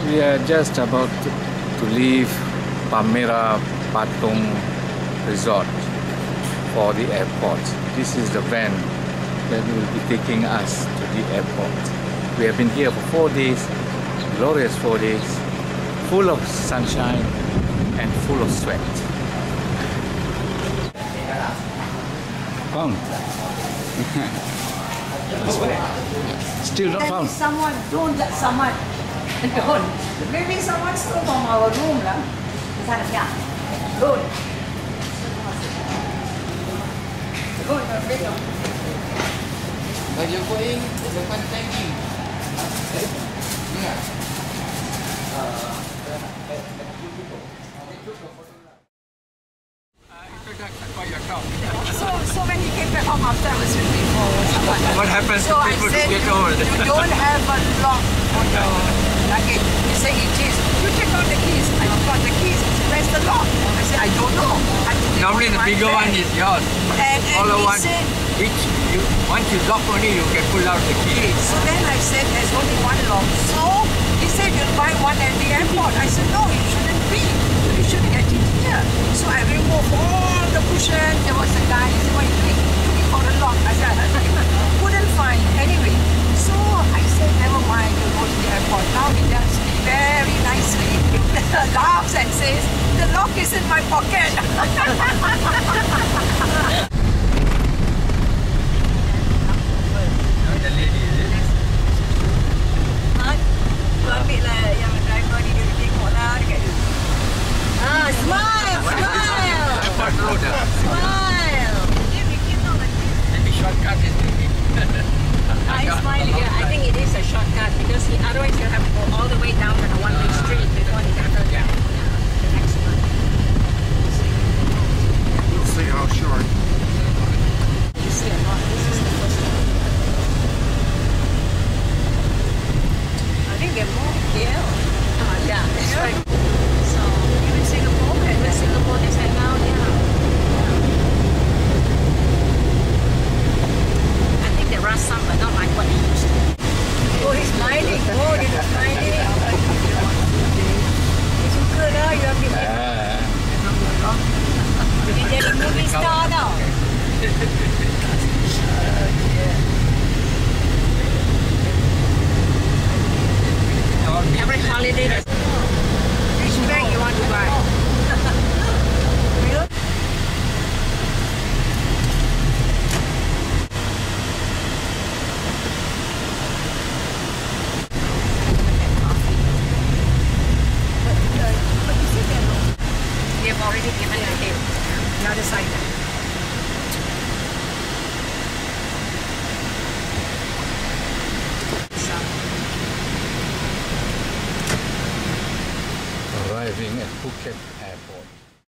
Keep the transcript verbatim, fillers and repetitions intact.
We are just about to, to leave Palmyra Patung Resort for the airport. This is the van that will be taking us to the airport. We have been here for four days, glorious four days, full of sunshine and full of sweat. Found. Still not found. Someone, don't let someone. Don't. Maybe someone stole from our room lah. Yeah. Don't. Don't. Don't. But you're going to the one tanking. Yeah. So, so when he came back home after I was with him for someone. What happens so to people I said, who get old? You don't have a lock on your luggage. He said it is. You take out the keys. I got the keys. Where's the lock? I said, I don't know. I Normally the bigger one is yours. And, and smaller he one, said, each, you, once you lock only, you can pull out the key. so then I said, there's only one lock. So he said, you'll buy one at the airport. I said, no, it shouldn't be. You should get it here. So I removed all the cushions. There was a guy. He said, what are you doing? Looking for a lock. I said, couldn't find. Anyway, so I said, never mind, you go to the airport. Now he tells me very nicely, laughs and says, the lock is in my pocket. The lady, is it? Tu ambil lah yang driver ni, dia tengok lah dekat dia. Ah, smile, smile. Airport road. Smile. Maybe shortcut is taking. I'm smiling. Yeah, I think it is a shortcut because he, otherwise you have to go all the way down on a one-way street before you can go down the next one. We'll see how short. You see a lot. This is the first one. I think they're more here. Uh, yeah, that's right. So even Singapore, even Singapore, they say now, yeah. I think there are some, but not like what they used to. Oh, he's smiling. Oh, he's smiling. It's good, huh? You have been You're getting movie star now. Every holiday, which bag you want to buy? Really? They have already given a tip. The other side. Arriving at Phuket Airport.